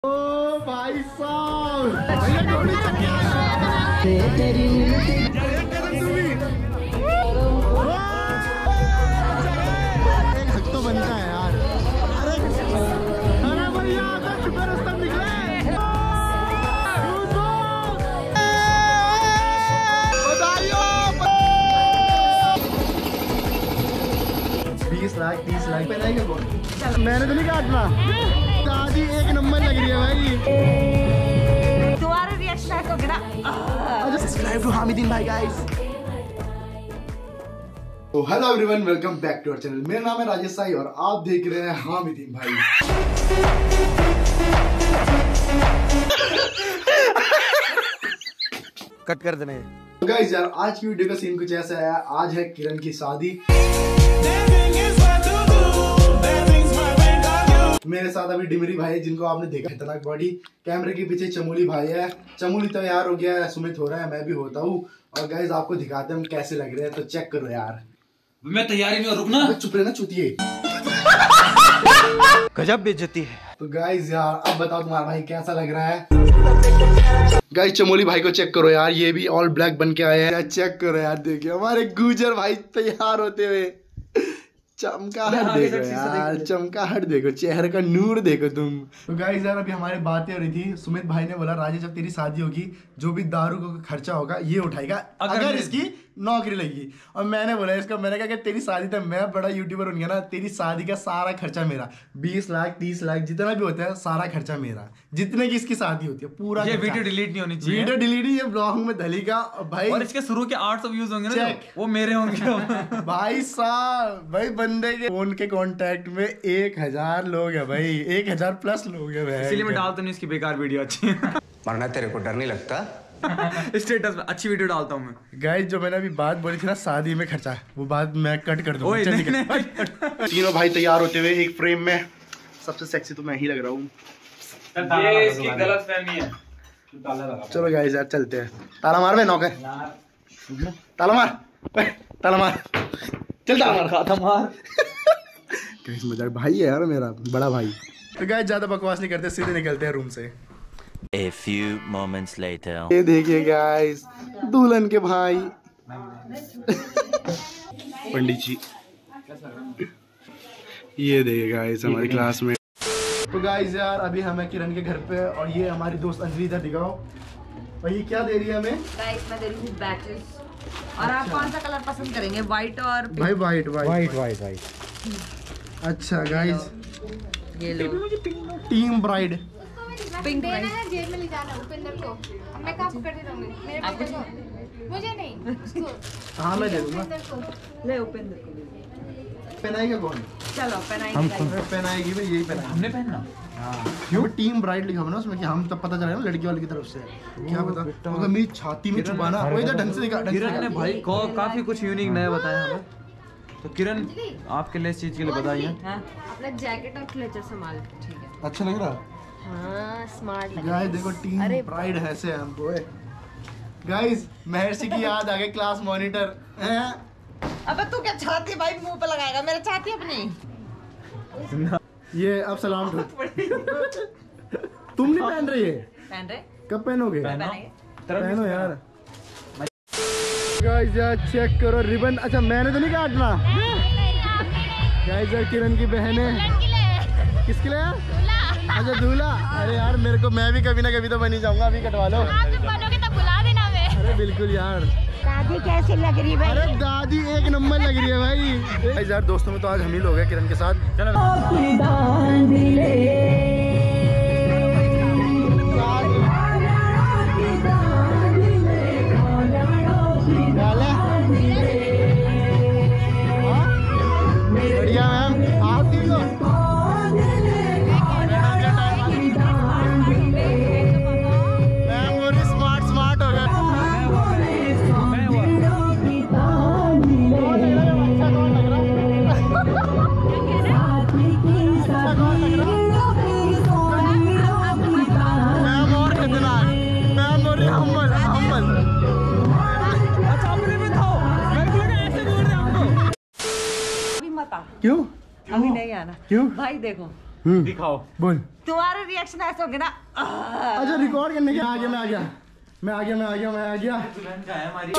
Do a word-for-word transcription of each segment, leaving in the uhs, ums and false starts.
ओ भाई साहब एक हक तो बनता है यार। अरे अरे भैया शुक्र रास्ता निकले। बीस लाख तीस लाख पे नहीं बोल, मैंने तो नहीं काटना। दादी एक नंबर लग रही है भाई। तुम्हारा रिएक्शन को गिरा। सब्सक्राइब टू हामिदीन भाई गाइस। तो hello everyone, welcome back to our channel. मेरा नाम है राजेश साई और आप देख रहे हैं हामिदीन भाई। कट कर देने। तो गाइस यार, आज की वीडियो का सीन कुछ ऐसा है। आज है किरण की शादी। मेरे साथ अभी डिमरी भाई है, जिनको आपने देखा खतरनाक बॉडी। कैमरे के पीछे चमोली भाई है। चमोली तैयार हो गया है, सुमित हो रहा है, मैं भी होता हूँ। और गाइस आपको दिखाते हैं हम कैसे लग रहे हैं, तो चेक करो यार। मैं तैयारी में रुकना। चुप रहना चुतिए। गजब बेइज्जती है। तो गाइस यार, अब बताओ तुम्हारा भाई कैसा लग रहा है। गाइस चमोली भाई को चेक करो यार, ये भी ऑल ब्लैक बन के आए हैं। चेक करो यार, देखिए हमारे गुजर भाई तैयार होते हुए। चमकाहट देखो यार, चमकाहट देखो, चेहरे का नूर देखो तुम। तो गाइस यार, अभी हमारी बातें हो रही थी। सुमित भाई ने बोला राजेश जब तेरी शादी होगी, जो भी दारू का खर्चा होगा ये उठाएगा अगर, अगर इसकी नौकरी लगी। और मैंने बोला इसको, मैंने कहा कि तेरी शादी तक मैं बड़ा यूट्यूबर बन गया ना, तेरी शादी का सारा खर्चा मेरा। बीस लाख तीस लाख जितना भी होता है सारा खर्चा मेरा, जितने की इसकी शादी होती है पूरा। ये वीडियो डिलीट नहीं होनी चाहिए। वीडियो डिलीट ही, ये ब्लॉग में धलेगा भाई। और इसके शुरू के आठ सौ व्यूज होंगे ना, वो मेरे होंगे। भाई साहब, भाई बंदे के फोन के कांटेक्ट में एक हजार लोग है भाई, एक हजार प्लस लोग है भाई। इसीलिए मैं डालता नहीं इसकी बेकार वीडियो अच्छी। मरना तेरे को डर नहीं लगता? स्टेटस में अच्छी वीडियो डालता हूँ मैं। गाइस जो मैंने अभी बात बोली थी ना शादी में खर्चा, वो बात मैं कट कर दूंगा। तीनों भाई तैयार होते हुए एक फ्रेम में। सबसे सेक्सी तो मैं ही लग रहा हूँ। ये इसकी गलतफहमी है। चलो गाइस यार चलते हैं। ताला मार बे नौकर, ताला मार, ताला मार, चल ताला मार, खाता मार। गाइस मजाक भाई है यार, मेरा बड़ा भाई। तो गाइस ज्यादा बकवास नहीं करते, सीधे निकलते हैं रूम से। A few moments later. ये देखिए गाइस, दुल्हन के भाई पंडित जी। ये देखिए गाइस हमारी क्लास में। तो गाइस यार, अभी हम हैं किरण के घर पे और ये हमारी दोस्त अंजलि। इधर दिखाओ भाई, ये क्या दे रही है हमें। गाइस मैं दे रही हूँ बैचेस। और आप कौन सा कलर पसंद करेंगे, व्हाइट और पिंक? भाई white white white white white. अच्छा गाइस, ये लो टीम ब्राइड। पिंक देना है, जेब में ले जाना उपेंद्र को। अब मैं कहाँ पकड़ दूंगी मेरे बेटे को, मुझे नहीं उसको। हाँ मैं दे दूंगा। ले उपेंद्र को। पहनाएगा कौन? चलो पहनाएंगे। हम पहनाएगी भाई, यही पहनाएगी। हमने पहनना। क्यों टीम ब्राइड लिखा हुआ ना उसमें, कि हम तब पता चला ना लड़की वाले की तरफ से। क्या पता अगर मेरी छाती में चुभाना। वो इधर ढंग से दिखा, ढंग से किरण ने दिखा। भाई को काफी कुछ यूनिक नया बताया हमें। तो किरण आपके लिए इस चीज के लिए बताइए। अपना जैकेट और क्लेचर संभाल। ठीक है, अच्छा लग रहा। हाँ स्मार्ट लग गाइस देखो, टीम ब्राइड है से हमको। गाइस महर्षि की याद आ गई, क्लास मॉनिटर। अबे तू क्या छाती भाई मुंह पे लगाएगा, मेरे छाती अपनी। ये अब सलाम ठो। तुम नहीं पहन रही है? पहन रहे? कब पहनोगे? पहनेंगे। पहनो यार। गाइस यार चेक करो रिबन। अच्छा मैंने तो नहीं काटना। गाइस यार किरण की बहन है। किसके लिए? अच्छा दूल्हा। अरे यार मेरे को, मैं भी कभी ना कभी तो बनी जाऊंगा, अभी कटवा लो। बनोगे तो बुला देना मैं। अरे बिल्कुल यार। दादी कैसी लग रही भाई? अरे दादी एक नंबर लग रही है भाई। गाइस यार दोस्तों में तो आज हम ही लोग हैं किरण के साथ। चलो बढ़िया मैम, आप ठीक हो? मैम वो स्मार्ट स्मार्ट हो गया। मैम और खतरनाक, मैम और हम्बल हम्बल। अच्छा अपने में था, मेरे को लगा ऐसे बोल रहे हैं हमको। अभी मत आ, क्यों? अभी नहीं आना। क्यों? भाई देखो दिखाओ। बोल। तुम्हारे रिएक्शन ऐसे होंगे ना। अच्छा रिकॉर्ड करने के आ गया मैं आ गया मैं आ गया मैं आ गया मैं आ गया दुल्हन का है हमारी।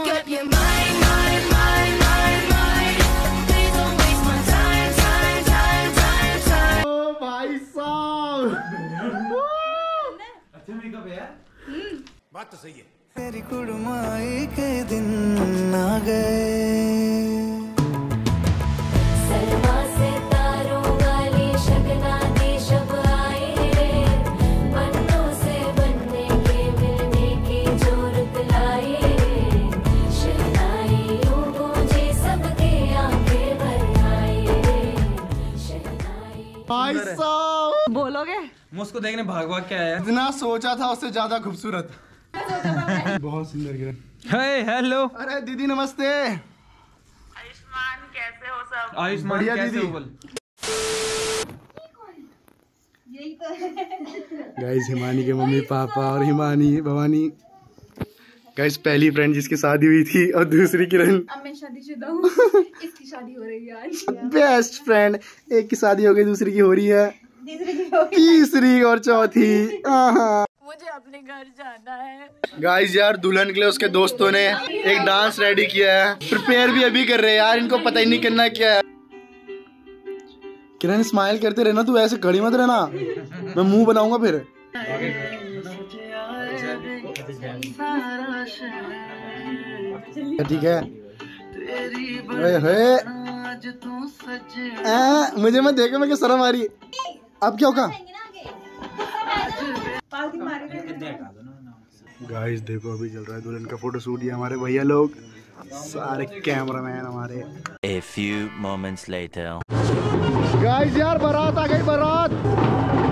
ओ भाई साहब अच्छा मेकअप है यार। बात तो सही है। तेरी कुड़माई के दिन आ गए। सलमा से तारों वाली शगना दी शब आई रे, बनों से बनने के मिलने की जोरत लाई रे, शहनाइयों गूंजे सबके आंखें भर आई रे, शहनाई। भाई साहब बोलोगे? मैं उसको देखने भाग भाग के आया। जितना सोचा था उससे ज्यादा खूबसूरत। बहुत सुंदर किरण। हे हेलो। अरे दीदी नमस्ते। आयुष्मान कैसे हो सब? आयुष्मान बढ़िया कैसे दीदी। हो बोल। गाइस हिमानी के मम्मी पापा और हिमानी भवानी। गाइस पहली फ्रेंड जिसकी शादी हुई थी और दूसरी किरण। अब मैं शादीशुदा हूँ। इसकी शादी हो रही है आज। बेस्ट फ्रेंड, एक की शादी हो गई दूसरी की हो रही है, तीसरी और चौथी। मुझे अपने घर जाना है। गाइस यार दुल्हन के लिए उसके दोस्तों ने एक डांस रेडी किया है, प्रिपेयर भी अभी कर रहे हैं यार, इनको पता ही नहीं करना क्या है। किरण स्माइल करते रहना, तू ऐसे खड़ी मत रहना, मैं मुंह बनाऊंगा फिर। ठीक है। ओए होए, आ, मुझे मत देखो, मैं क्या शर्म आ रही है। अब क्या होगा? गाइस देखो अभी चल रहा है दुल्हन का फोटो शूट। ये हमारे भैया लोग सारे कैमरामैन हमारे। A few moments later. Guys यार बारात आ गई, बारात।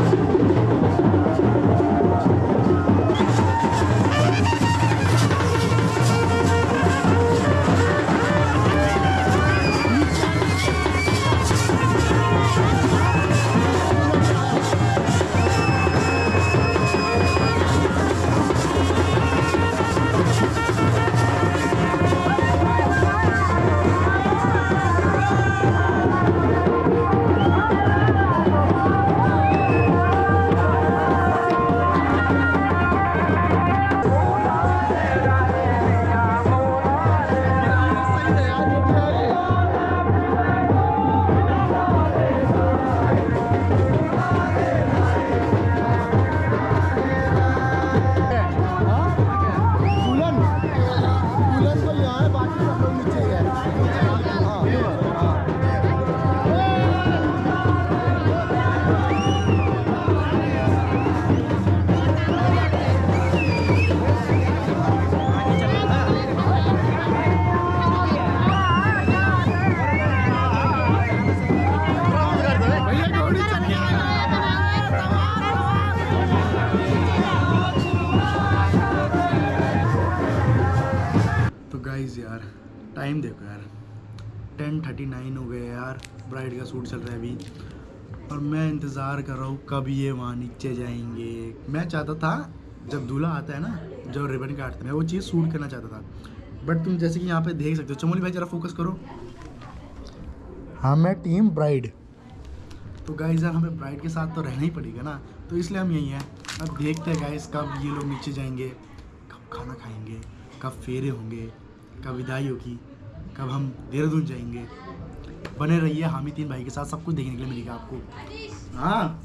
यार टाइम देखो यार, टेन थर्टी नाइन हो गए यार, ब्राइड का शूट चल रहा है अभी, और मैं इंतज़ार कर रहा हूँ कब ये वहाँ नीचे जाएंगे। मैं चाहता था जब दूल्हा आता है ना, जो रिबन काटते हैं, वो चीज़ शूट करना चाहता था, बट तुम जैसे कि यहाँ पे देख सकते हो। चमोली भाई ज़रा फोकस करो। हाँ मैं टीम ब्राइड, तो गाइस यार हमें ब्राइड के साथ तो रहना ही पड़ेगा ना, तो इसलिए हम यहीं हैं। अब देखते हैं गाइस कब ये लोग नीचे जाएंगे, कब खाना खाएंगे, कब फेरे होंगे, कब विदाई होगी, कब हम देहरादून जाएंगे। बने रहिए हामी तीन भाई के साथ, सब कुछ देखने के लिए मिलेगा आपको। हाँ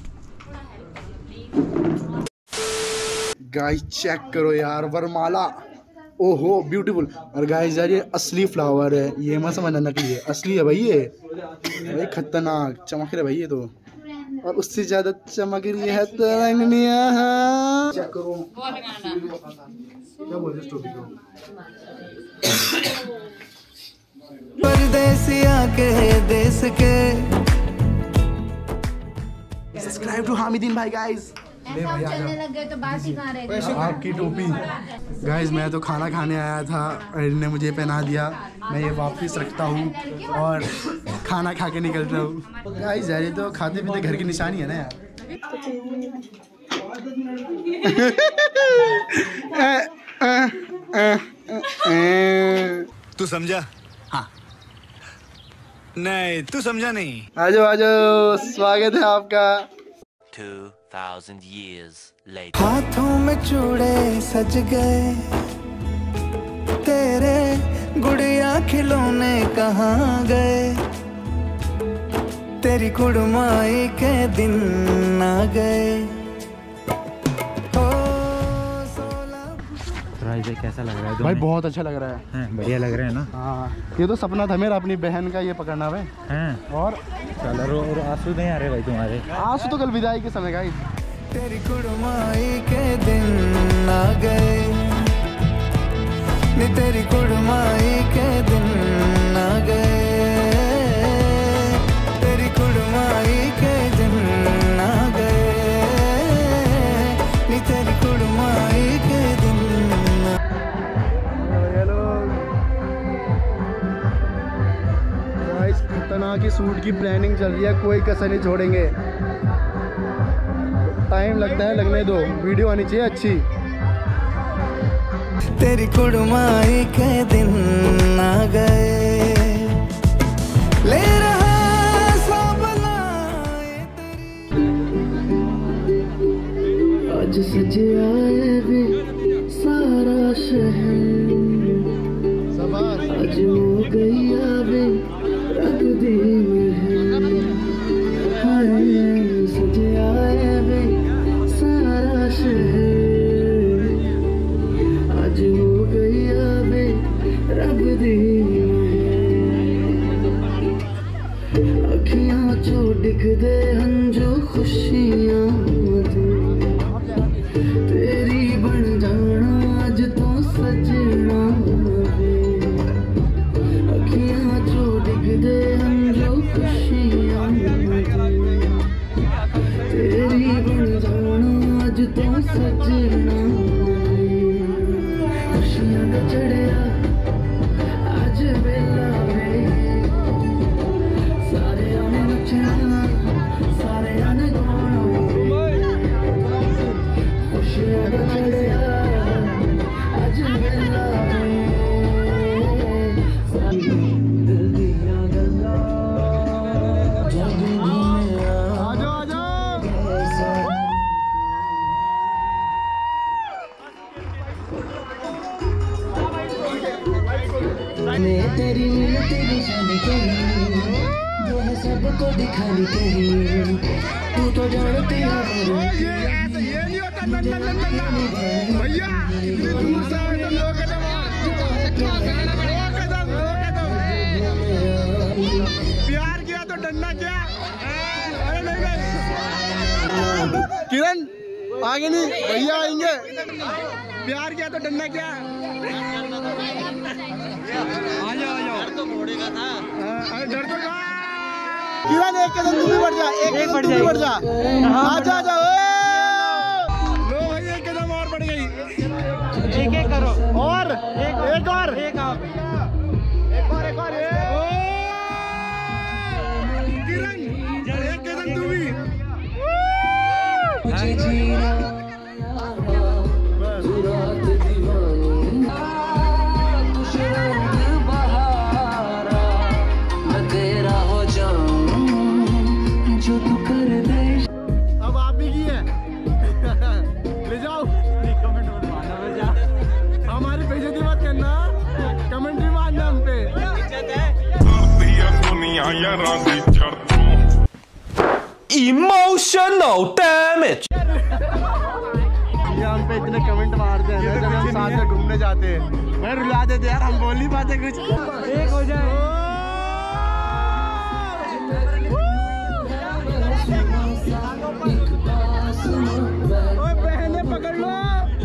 गाइस चेक करो यार वरमाला, ओहो ब्यूटीफुल। और गाइस यार ये असली फ्लावर है, ये मत समझना नकली है, असली है भाई ये, भाई खतरनाक चमक रहे भाई ये तो, और उससे ज्यादा चमक रही है तरंगनियां। चेक करो क्या बोल रहे हो। परदेसिया के देश के सब्सक्राइब टू हामिदीन भाई गाइस। ले भाई चलने लग गए तो बात ही कहाँ रह गई। आपकी टोपी। गाइस मैं तो खाना खाने आया था, ने मुझे पहना दिया, मैं ये वापस रखता हूँ और खाना खा के निकलता हूँ। गाइस यार ये तो खाते पीते घर की निशानी है ना यार। तू समझा? हाँ नहीं तू समझा नहीं। आजो आजो, स्वागत है आपका। Two thousand years later. हाथों में चूड़े सज गए तेरे, गुड़िया खिलौने कहाँ गए, तेरी कुड़माई के दिन आ गए। भाई कैसा लग रहा है भाई बहुत अच्छा लग रहा है, हैं, बढ़िया लग रहा है ना। हाँ ये तो सपना था मेरा अपनी बहन का ये पकड़ना है हैं। और कलर और आंसू नहीं आ रहे भाई तुम्हारे। आंसू तो कल विदाई के समय गाइस। तेरी कुड़माई के दिन आ गए, नी तेरी कुड़माई के दिन आ गए, तेरी कुड़माई के दिन आ गए, नी तेरी कुड़माई के दिन। गाइस खतरनाक की सूट की प्लानिंग चल रही है, कोई कसर नहीं छोड़ेंगे। टाइम लगता है, लगने दो, वीडियो आनी चाहिए अच्छी। तेरी कुड़माई के दिन आ गए, ले रहा सब लाए तेरी। आज सजे आए भी सारा शहर, आज हो गई आवे रख दी महल, हाय सजे आए भी सारा शहर, आज हो गई आवे रख दी महल, अखियां चो डिग दे हंजो खुशियां दे, तेरी बन जाना आज तो सजना वे, अखियां चो डिग दे हंजो खुशियां दे, तेरी बन जाना आज तो सजना वे, खुशियां का चढ़िया आज बेला वे, सारे आने नचना सारे आने गाना, खुशियां का चढ़िया आज बेला वे, दिल दिया गल्ला जग घूमे आजो आजो। मैं तेरी तेरी जाने तेरी, जो है सबको दिखानी तेरी, तू तो जानती है भैया दूर से आए तो लोग प्यार किया तो डरना क्या। अरे नहीं नहीं किरण आगे नहीं, भैया आएंगे। प्यार किया तो डरना क्या। आ जाओ आ जाओ, डर तो घोड़े का था। अरे डर तो कहाँ। किरण एक कदम दूर बढ़ जा, एक कदम दूर बढ़ जा। आ जा जा। लो भाई एक कदम और बढ़ गई। एक एक करो और एक एक और एक आप एक और एक और किरण एक कदम तू भी। अब आप भी की है। ले जाओ हमारी बेइज्जती मत करना, कमेंट्री मारना हम पे। Emotional damage। ये हम पे इतने कमेंट मारते हैं जब हम साथ में घूमने जाते हैं। मैं रुला देते यार, हम बोल नहीं पाते कुछ। एक हो जाए। ओए बहने पकड़ लो।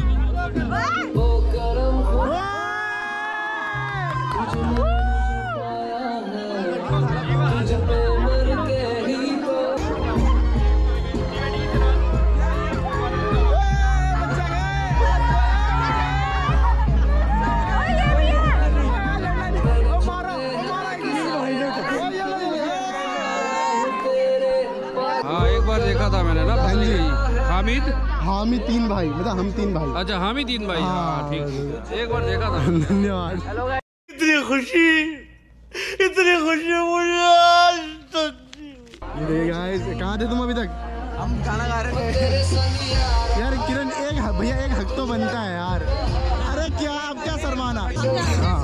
देखा था मैंने ना हामिद हामी तीन भाई, मतलब हम तीन भाई। अच्छा हामी तीन भाई। हाँ ठीक, एक बार देखा था। धन्यवाद। इतनी खुशी इतनी खुशी मुझे। ये गाइस कहाँ थे तुम अभी तक? हम खाना खा रहे थे यार किरण एक भैया एक हक तो बनता है यार। अरे क्या आप क्या शर्माना? हाँ।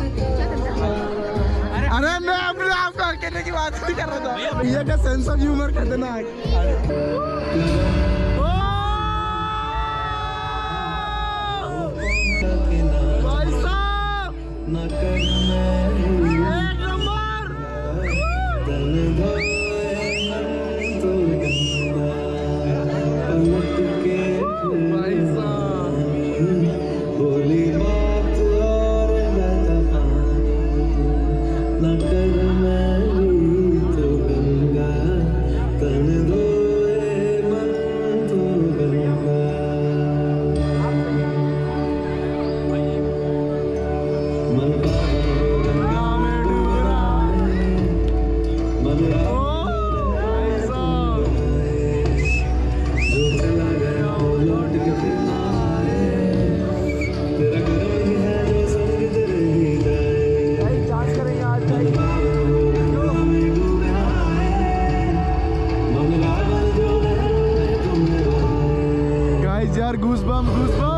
अरे मैं अपने आप को अकेले की बात नहीं कर रहा था। भैया का सेंस ऑफ ह्यूमर खतरनाक। भाई साहब एक नंबर। भाई साहब बोली बात और न कर मेरी तो गंगा तन धोए मन तो गंगा। मन गंगा में डूब रहा है मन भाई साहब जो चला गया वो लौट के फिर ना आए। तेरा करम ही है जो संग तेरे ही जाए। जांच करेंगे आज गंगा में डूब रहा है मंगला जो है तुम। गाइस यार गूस बम गूस बम।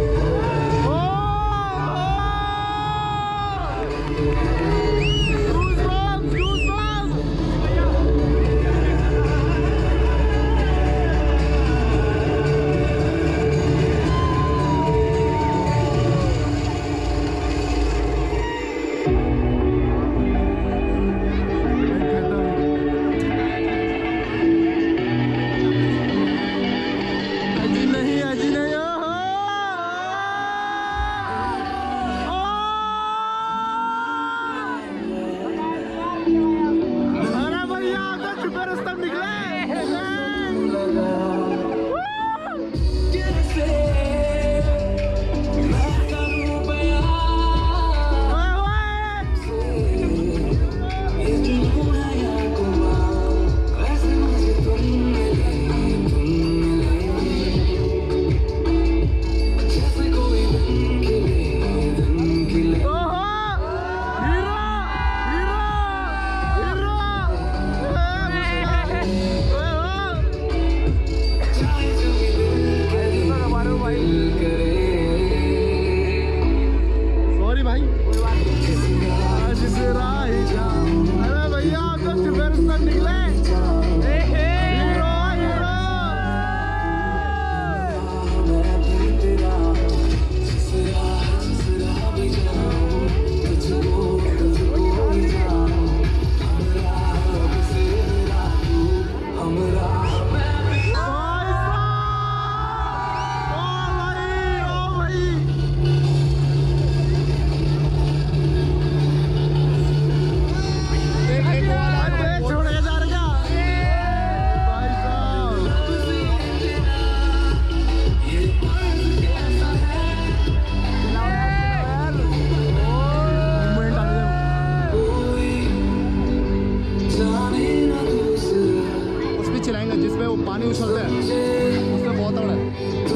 जिसमें वो पानी उछलता है उसमें बहुत तगड़ा है।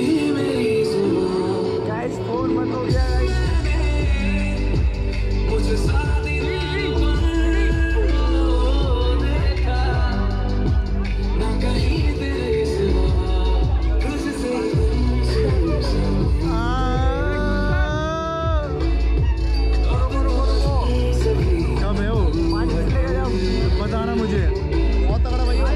गाइस फोन बंद हो गया गाइस। कब है वो बताना मुझे। बहुत तगड़ा भाई।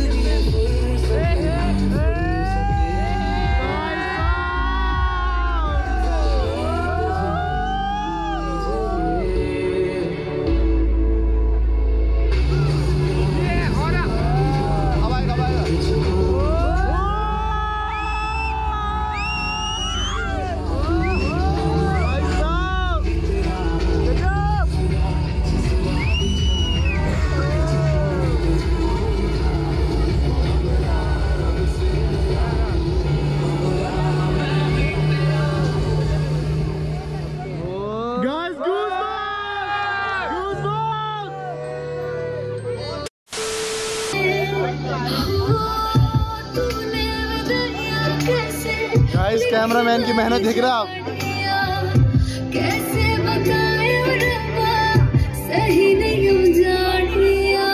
गाइस कैमरामैन की मेहनत देख रहे हैं आप। कैसे बताएं कहीं नहीं उजाड़िया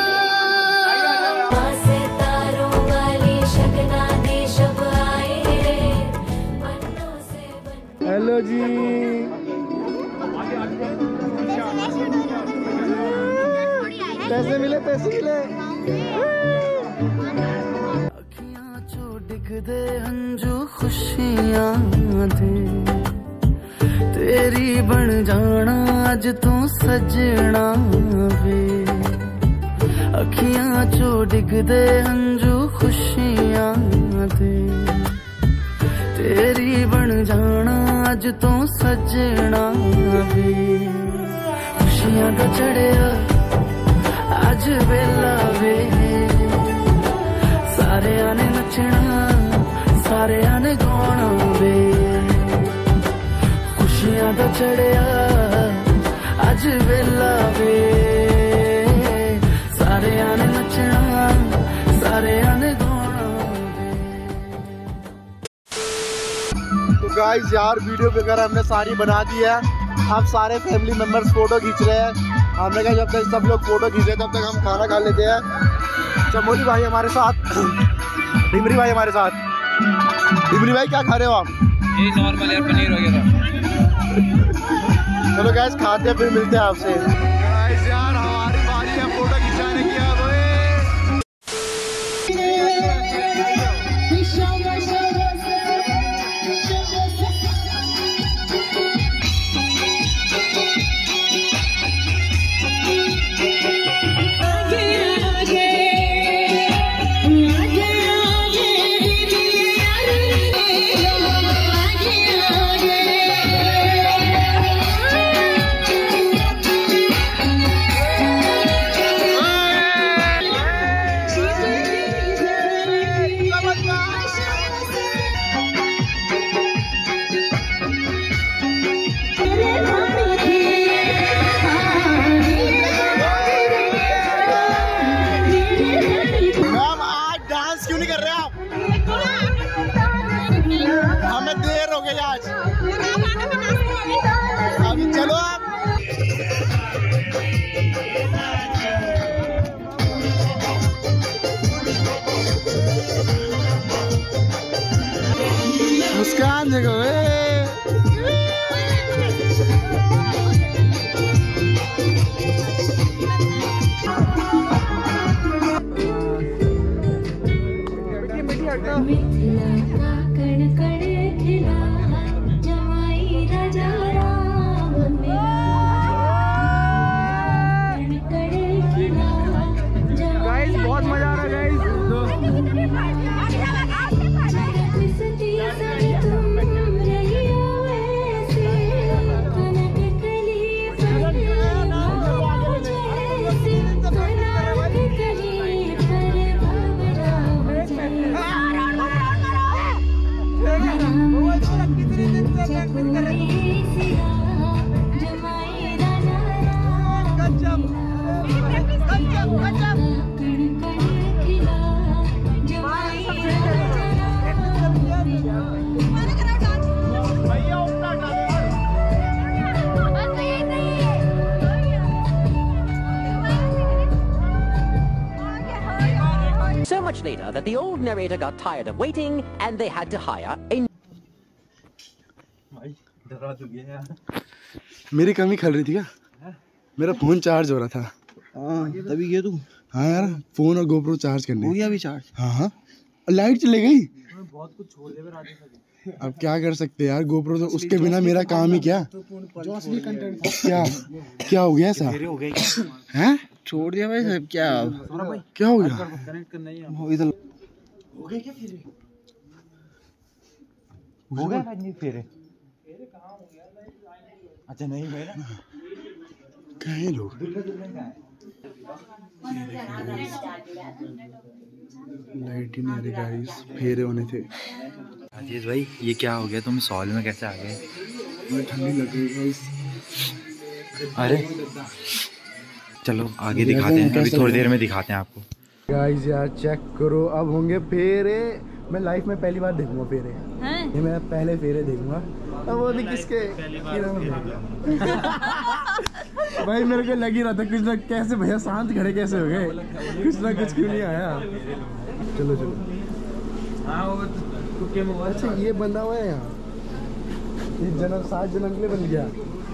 सितारों वाली शगना दे शब आए रे मन्नों से बन। हेलो जी, पैसे मिले पैसे मिले। अखियां चो डिगदे हंजू खुशियां दे तेरी बन जाना अज तू सजना वे। अखियां चो डिगदे हंजू खुशियां दे तेरी बन जाना अज तू सजना वे। खुशियां दा चढ़िया अज वेला वे सारे आने नचना सारे आने गाना वे। खुशियां दा चढ़िया अज वेला वे सारे आने नचना सारे आने गाना वे। तो गाइस यार वीडियो वगैरह हमने सारी बना दी है। अब सारे फैमिली मेंबर्स फोटो खींच रहे हैं। हमने कहा जब तक सब लोग फोटो खींचे तब तक हम खाना खा लेते हैं। चमोली भाई हमारे साथ, डिमरी भाई हमारे साथ। डिमरी भाई क्या खा रहे हो आप? ये नॉर्मल है, पनीर वगैरह। चलो गाइस खाते हैं फिर मिलते हैं आपसे। गाइस यार हमारी बारी है फोटो खिंचाने की। अब मुस्कान देखो बहुत मजा आ रहा है So much later that the old narrator got tired of waiting and they had to hire a... मेरी कमी खल रही थी क्या? मेरा फोन चार्ज हो रहा था। हाँ तभी गया तू? हाँ यार फोन और गोप्रो चार्ज करने। हो गया अभी चार्ज? हाँ हाँ लाइट चली गई। बहुत कुछ छोड़ दे। अब क्या कर सकते हैं यार, गोप्रो तो उसके बिना मेरा काम ही क्या। क्या क्या हो गया ऐसा? हैं? छोड़ दिया भाई साहब। क्या क्या हो गया? कनेक्ट करना ही है इधर। हो गया क्या फिर? हो गया भाई फिर? अच्छा नहीं भाई ना कहाँ हैं लोग? लाइट ही नहीं गाइस, फेरे होने थे। अजीत भाई ये क्या हो गया, तुम सॉल में कैसे आ गए? मुझे ठंडी लग रही गाइस। अरे चलो आगे दिखाते हैं, अभी थोड़ी देर में दिखाते हैं आपको। गाइस यार चेक करो, अब होंगे फेरे मैं लाइफ में पहली बार देखूंगा फेरे हैं? ये मैं पहले फेरे देखूंगा। अब वो भी किसके भाई मेरे को लग ही रहा था कुछ ना कैसे भैया शांत खड़े कैसे हो गए, कुछ ना कुछ क्यों नहीं आया। चलो चलो। अच्छा ये बंदा हुआ है यहाँ, ये जन्म सात जन्म के लिए बन गया।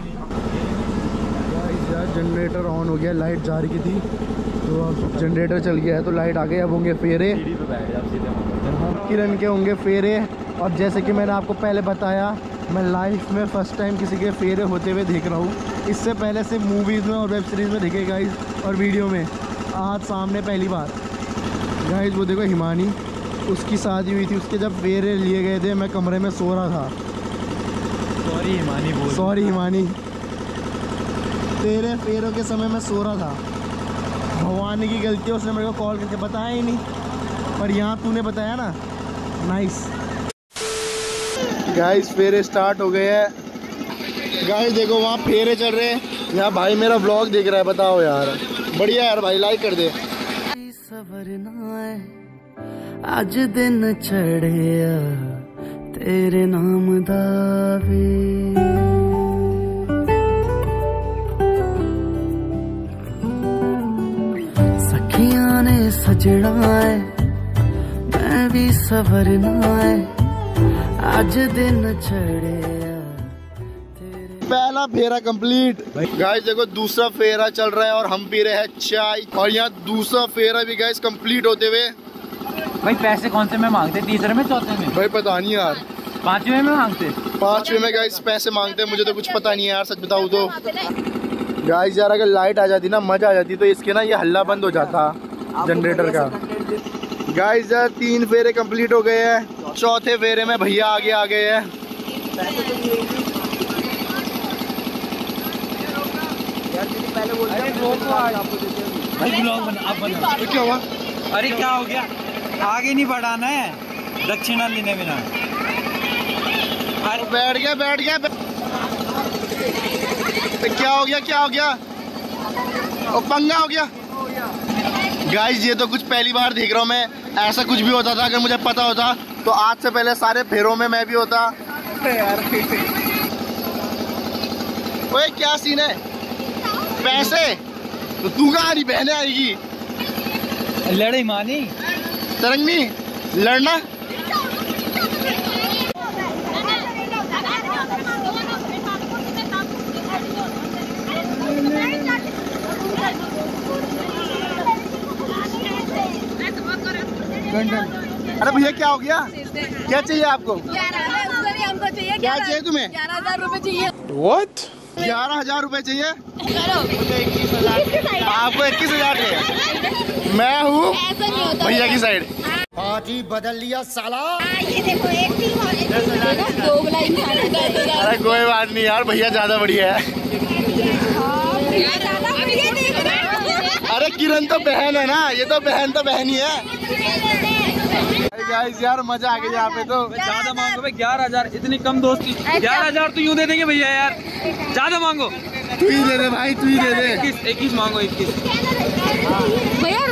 यार जनरेटर ऑन हो गया, लाइट जा रही थी तो अब जनरेटर चल गया है तो लाइट आ गई। अब होंगे फेरे, किरण के होंगे फेरे। और जैसे कि मैंने आपको पहले बताया, मैं लाइफ में फ़र्स्ट टाइम किसी के फेरे होते हुए देख रहा हूँ। इससे पहले से मूवीज़ में और वेब सीरीज़ में देखे गाइस और वीडियो में, आज सामने पहली बार। गाइस वो देखो हिमानी, उसकी शादी हुई थी, उसके जब फेरे लिए गए थे मैं कमरे में सो रहा था। सॉरी हिमानी बोल सॉरी हिमानी, तेरे फेरों के समय मैं सो रहा था। भवानी की गलती है, उसने मेरे को कॉल करके बताया ही नहीं, पर यहाँ तूने बताया ना। नाइस गाइस, फेरे स्टार्ट हो गए हैं। गाइस देखो वहाँ फेरे चल रहे हैं। यहाँ भाई मेरा व्लॉग देख रहा है, बताओ यार बढ़िया यार भाई, लाइक कर दे। आज दिन चढ़िया तेरे नाम दावे, सखियां ने सजना है मैं भी सवरना है, आज दिन चढ़िया। पहला फेरा कंप्लीट। गाइस देखो दूसरा फेरा चल रहा है और हम पी रहे हैं चाय। और यहाँ दूसरा फेरा भी गाइस कंप्लीट होते हुए। भाई पैसे कौन से में मांगते, तीसरे में चौथे में? भाई पता नहीं यार, पांचवे में मांगते? पांचवे में गाइस पैसे मांगते हैं, मुझे तो कुछ पता नहीं है यार सच बताऊँ तो। गाइस यार अगर लाइट आ जाती ना, मजा आ जाती, तो इसके ना ये हल्ला बंद हो जाता जनरेटर का। गाइस यार तीन फेरे कंप्लीट हो गए हैं, चौथे फेरे में भैया आगे आ गए हैं। तो क्या हुआ? अरे क्या हो गया? आगे नहीं बढ़ाना है, दक्षिणा लेने में ना। अरे बैठ गया बैठ गया बैठ... क्या हो गया क्या हो गया? ओ पंगा हो गया। गाइस ये तो कुछ पहली बार देख रहा हूँ मैं, ऐसा कुछ भी होता था अगर मुझे पता होता तो आज से पहले सारे फेरों में मैं भी होता। यार ओए क्या सीन है? पैसे तो तू कहाँ नहीं, बहने आएगी। लड़े मानी तरंगनी लड़ना। अरे भैया क्या हो गया? क्या चाहिए आपको? हमको चाहिए क्या चाहिए तुम्हें? ग्यारह हजार रूपए चाहिए। What? ग्यारह हजार रूपए चाहिए? आपको इक्कीस हजार चाहिए? मैं हूँ भैया की साइड। आज ही बदल लिया साला। ये देखो एक दो अरे कोई बात नहीं यार, भैया ज्यादा बढ़िया है। अरे किरण तो बहन है ना, ये तो बहन तो बहन ही है। गाइस यार मजा आ गया यहाँ पे तो। ज्यादा मांगो भाई, ग्यारह हजार इतनी कम दोस्ती। ग्यारह हजार तो यूँ दे देंगे भैया यार, ज्यादा मांगो। तू ही दे दे भाई, तू ही दे दे। इक्कीस इक्कीस मांगो, इक्कीस। भैया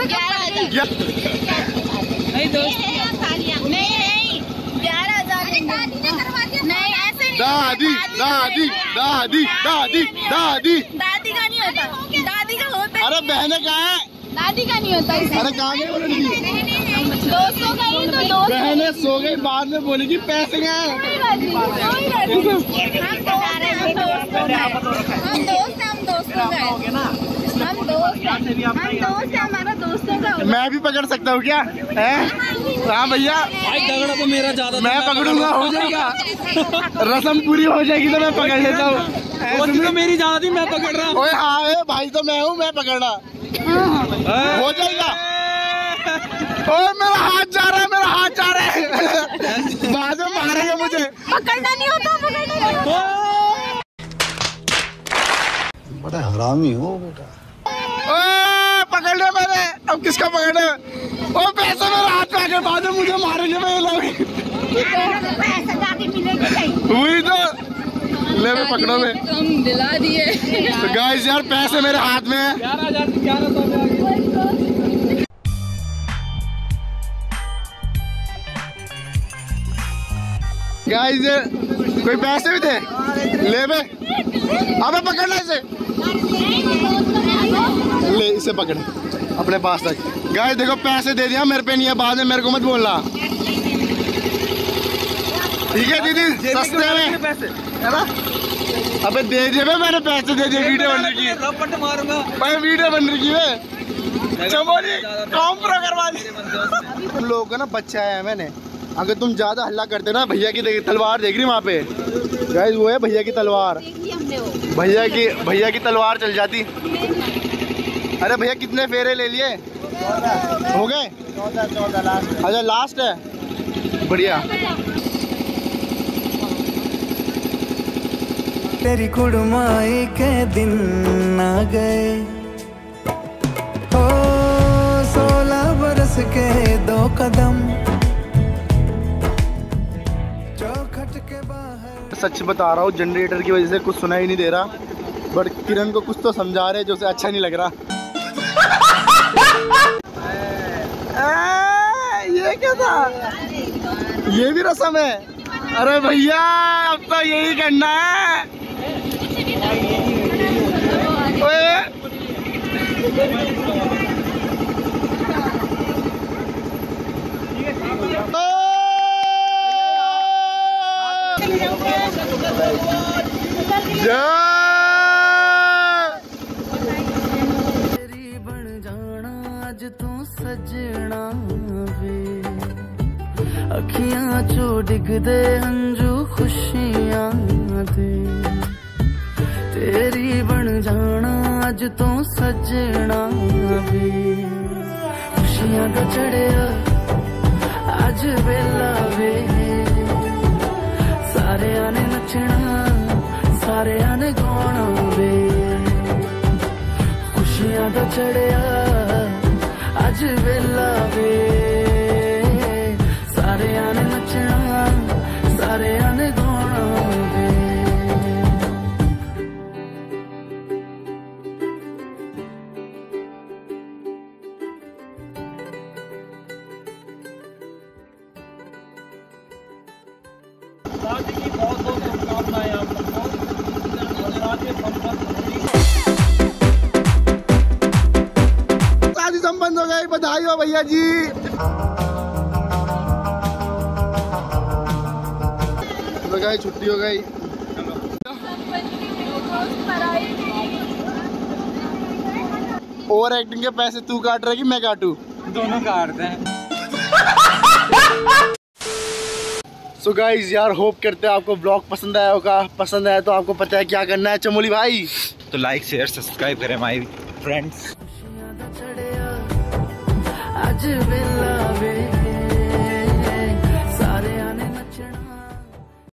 नहीं दोस्त नहीं नहीं ग्यारह हजार नहीं ऐसे नहीं। दादी दादी दादी दादी दादी दादी का नहीं होता, दादी का होता है। अरे बहने कहाँ है? दादी का नहीं होता। अरे कहाँ गई वो लड़की? दोस्तों का ही तो दोस्त। बहने सो गई, बाद में बोलेगी पैसे कहाँ हैं? हम दोस्त हैं, हम दोस्त हैं, हम दोस्त हैं, हमारा दोस्तों का। मैं भी पकड़ सकता हूँ क्या? है हाँ भैया, भाई झगड़ा तो मेरा ज्यादा। मैं पकड़ूंगा, हो जाएगा। रस्म पूरी हो जाएगी तो मैं पकड़ लेता हूँ। तो मेरी ज्यादा थी, मैं पकड़ रहा हूँ। ओए हाँ भाई तो मैं हूँ, मैं पकड़ना हो जाएगा। ओए मेरा हाथ जा रहा है, मेरा हाथ जा रहा है। बाद में मारेंगे मुझे। पकड़ना नहीं होता, पकड़ना नहीं होता। बड़ा हरामी हो बेटा। ओए पकड़ लिया मैंने, अब किसका पकड़े? ओ पैसे मेरे हाथ में आके बाद में मुझे मारेंगे। मैं वही तो ले मैं पकड़ो में हम दिला दिए। तो गाइस यार पैसे मेरे हाथ में है। ग्यारह हजार ग्यारह सौ गाइस कोई पैसे भी थे ले बे, अबे पकड़ना इसे, ले इसे पकड़ अपने पास रख। गाइस देखो पैसे दे दिया, मेरे पे नहीं है, बाद में मेरे को मत बोलना, ठीक है दीदी? सस्ते में पैसे है ना? अबे दे दिए बे, मैंने पैसे दे दिए, वीडियो बन रही है, मारूंगा भाई, वीडियो बन रही है, चमोली काम पूरा करवा दी। तुम लोगों को ना बच्चा है मैंने, अगर तुम ज्यादा हल्ला करते ना, भैया की तलवार देख रही वहाँ पे गाइस, वो है भैया की तलवार, भैया की भैया की तलवार चल जाती। अरे भैया कितने फेरे ले लिए? हो गए? अच्छा लास्ट है, बढ़िया। तेरी कुड़माई के दिन आ गए हो, सोलह बरस के दो कदम चौखट के बाहर। सच बता रहा हूँ, जनरेटर की वजह से कुछ सुना ही नहीं दे रहा, बट किरण को कुछ तो समझा रहे जो उसे अच्छा नहीं लग रहा। ये क्या था? ये भी रस्म है? अरे भैया अब तो यही करना है। तेरी बन जाना अज तू सजना वे, अखियां चो डिगदे हंजू खुशियां दे, तेरी बन जाना अज तू सजना वे, खुशियां दा चढ़िया अज वेला वे, सारे आने नचना सारे आने गाना वे, खुशियां दा चढ़िया अज वेला वे, सारे आने नचना सारे आने गाना वे। बहुत बहुत शुभकामनाएं आप सबको, शादी संबंध हो गई, बधाई हो भैया जी। तो गई छुट्टी हो गई। ओवर एक्टिंग के पैसे तू काट रहा कि मैं काटू? दोनों काटते हैं। सो so गाइज यार, होप करते हैं आपको ब्लॉग पसंद आया होगा। पसंद आया तो आपको पता है क्या करना है चमोली भाई, तो लाइक शेयर सब्सक्राइब करें माय फ्रेंड्स। आज वेला वे